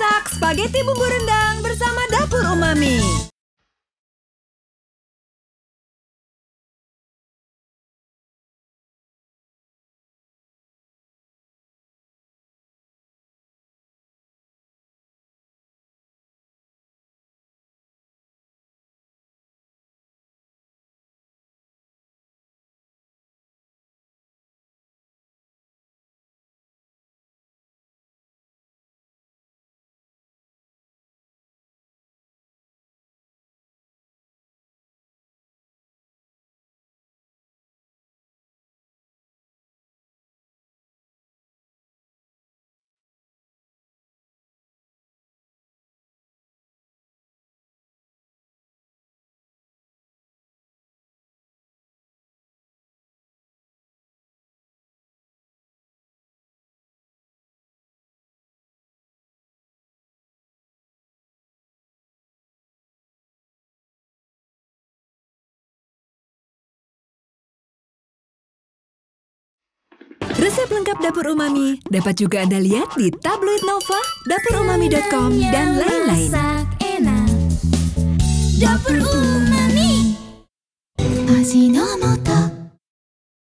masak spaghetti bumbu rendang bersama Dapur Umami. Resep lengkap Dapur Umami dapat juga Anda lihat di tabloid Nova, dapurumami.com, dan lain-lain. Dapur Umami. 味の素